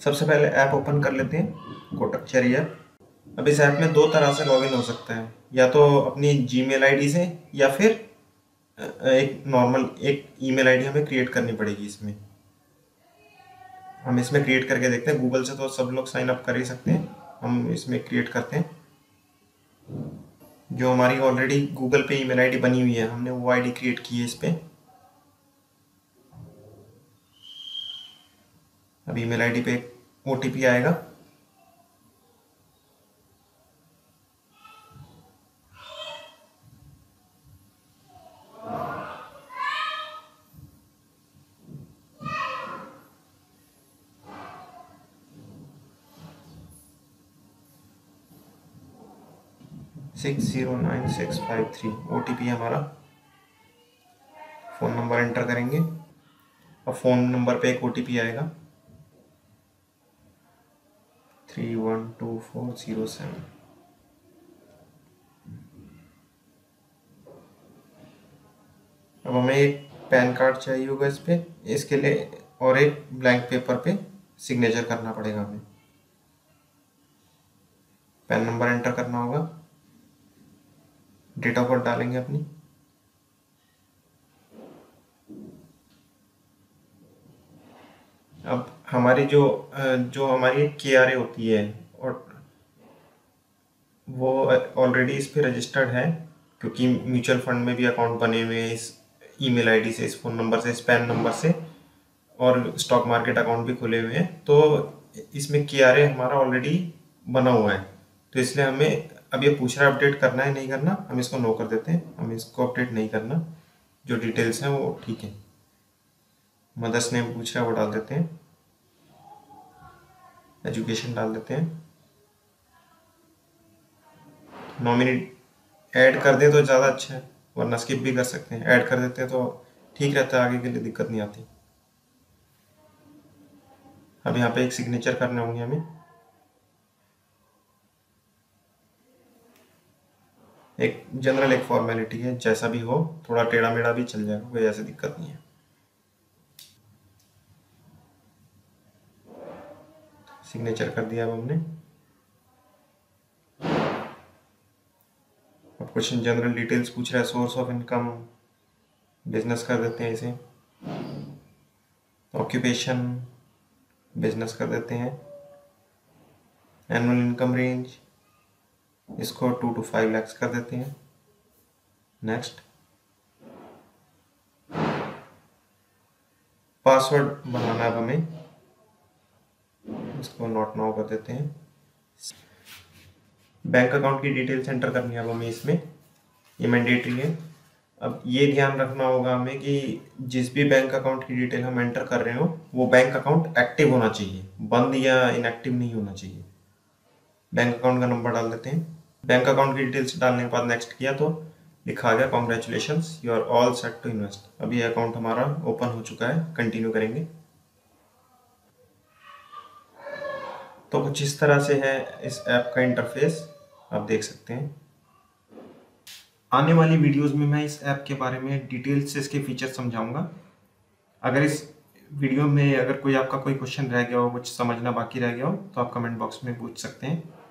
सबसे पहले app open कर लेते हैं, कोटक चेरी ऐप। अब इस ऐप में दो तरह से लॉगिन हो सकता है, या तो अपनी जीमेल आईडी से, या फिर एक नॉर्मल एक ईमेल आईडी हमें क्रिएट करनी पड़ेगी इसमें। हम इसमें क्रिएट करके देखते हैं। गूगल से तो सब लोग साइन अप कर ही सकते हैं, हम इसमें क्रिएट करते हैं। जो हमारी ऑलरेडी गूगल पे ईमेल आईडी बनी हुई है, हमने वो आईडी क्रिएट की है इस पे। अब ईमेल आईडी पे ओटीपी आएगा। सिक्स 09653 ओटीपी हमारा। फ़ोन नंबर एंटर करेंगे और फ़ोन नंबर पे एक ओटीपी आएगा 312407। अब हमें एक पैन कार्ड चाहिए होगा इस पे, इसके लिए, और एक ब्लैंक पेपर पे सिग्नेचर करना पड़ेगा हमें। पैन नंबर एंटर करना होगा, डेट ऑफ बर्थ डालेंगे अपनी। अब हमारी जो हमारी KRA होती है, और वो ऑलरेडी इस पे रजिस्टर्ड है, क्योंकि म्यूचुअल फंड में भी अकाउंट बने हुए हैं इस ईमेल आईडी से, इस फ़ोन नंबर से, इस पैन नंबर से, और स्टॉक मार्केट अकाउंट भी खुले हुए हैं। तो इसमें KRA हमारा ऑलरेडी बना हुआ है, तो इसलिए हमें अब ये पूछ रहा है अपडेट करना है नहीं करना। हम इसको नो कर देते हैं, हम इसको अपडेट नहीं करना। जो डिटेल्स हैं वो ठीक है। मदर्स नेम पूछ रहा है, वो डाल देते हैं। एजुकेशन डाल देते हैं। नॉमिनी ऐड कर दें तो ज़्यादा अच्छा है, वरना स्किप भी कर सकते हैं। ऐड कर देते हैं तो ठीक रहता है, आगे के लिए दिक्कत नहीं आती। अब यहाँ पे एक सिग्नेचर करने होंगे हमें। एक जनरल एक फॉर्मेलिटी है, जैसा भी हो, थोड़ा टेढ़ा मेढ़ा भी चल जाएगा, कोई ऐसी दिक्कत नहीं है। सिग्नेचर कर दिया अब हमने। अब कुछ जनरल डिटेल्स पूछ रहा है, सोर्स ऑफ इनकम, बिजनेस कर देते हैं इसे। ऑक्यूपेशन, बिजनेस कर देते हैं। एनुअल इनकम रेंज, इसको 2 to 5 lakhs कर देते हैं। नेक्स्ट। पासवर्ड बनाना है हमें, इसको नॉट नाउ कर देते हैं। बैंक अकाउंट की डिटेल्स एंटर करनी है अब हमें इसमें, ये मैंडेटरी है। अब ये ध्यान रखना होगा हमें कि जिस भी बैंक अकाउंट की डिटेल हम एंटर कर रहे हो, वो बैंक अकाउंट एक्टिव होना चाहिए, बंद या इनएक्टिव नहीं होना चाहिए। बैंक अकाउंट का नंबर डाल देते हैं। बैंक अकाउंट की डिटेल्स डालने के बाद नेक्स्ट किया तो लिखा आ गया congratulations, you are all set to invest. अब ये अकाउंट हमारा ओपन हो चुका है। कंटिन्यू करेंगे। तो कुछ इस तरह से है इस ऐप का इंटरफेस, आप देख सकते हैं। आने वाली वीडियोस में मैं इस ऐप के बारे में डिटेल से इसके फीचर समझाऊंगा। अगर इस वीडियो में अगर कोई आपका कोई क्वेश्चन रह गया हो, कुछ समझना बाकी रह गया हो, तो आप कमेंट बॉक्स में पूछ सकते हैं।